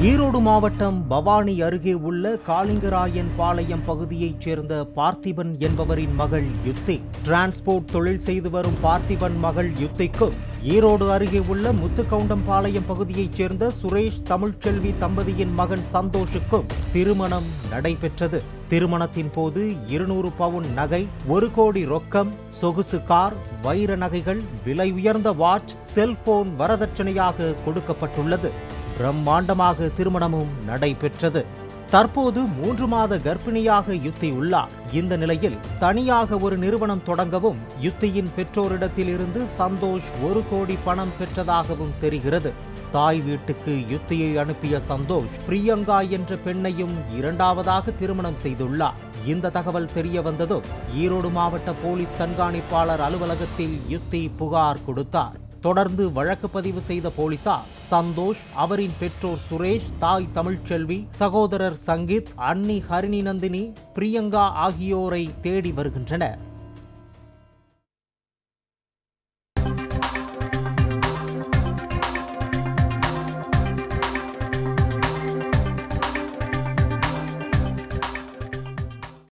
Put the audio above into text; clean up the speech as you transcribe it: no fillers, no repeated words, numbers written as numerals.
ஈரோடு மாவட்டம் பவானி அருகே உள்ள காளிங்கராயன் பாளையம் பகுதியைச் சேர்ந்த பார்த்திபன் என்பவரின் மகள் யுத்தி. டிரான்ஸ்போர்ட் தொழில் செய்து வரும் பார்த்திபன் மகள் யுத்திக்கும் ஈரோடு அருகே உள்ள முத்துக்கவுண்டம்பாளையம் பகுதியைச் சேர்ந்த சுரேஷ் தமிழ்ச்செல்வி தம்பதியின் மகன் சந்தோஷுக்கும் திருமணம் நடைபெற்றது. திருமணத்தின் போது 200 பவுன் நகை, 1 கோடி ரொக்கம், சொகுசு கார், வைர நகைகள், விலை உயர்ந்த வாட்ச், செல்போன் வரதட்சணையாக கொடுக்கப்பட்டுள்ளது. பிரம்மாண்டமாக திருமணமும் நடைபெற்றது. தற்போது 3 மாத கர்ப்பிணியாக யுத்தி உள்ளார். இந்த நிலையில் தனியாக ஒரு நிறுவனம் தொடங்கவும் யுத்தியின் பெற்றோரிடத்தில் இருந்து சந்தோஷ் 1 கோடி பணம் பெற்றதாகவும் தெரிகிறது. தாய் வீட்டுக்கு யுத்தியை அனுப்பிய சந்தோஷ் பிரியங்கா என்ற பெண்ணையும் 2வதாக திருமணம் செய்துள்ளார். இந்த தகவல் தெரிய வந்ததும் ஈரோடு மாவட்ட போலீஸ் கண்காணிப்பாளர் அலுவலகத்தில் யுத்தி புகார் கொடுத்தார். தொடர்ந்து வழக்கு பதிவு செய்த போலீசார் சந்தோஷ், அவரின் பெற்றோர் சுரேஷ், தாய் தமிழ்ச்செல்வி, சகோதரர் சங்கீத், அண்ணி ஹரிணி நந்தினி, பிரியங்கா ஆகியோரை தேடி வருகின்றனர்.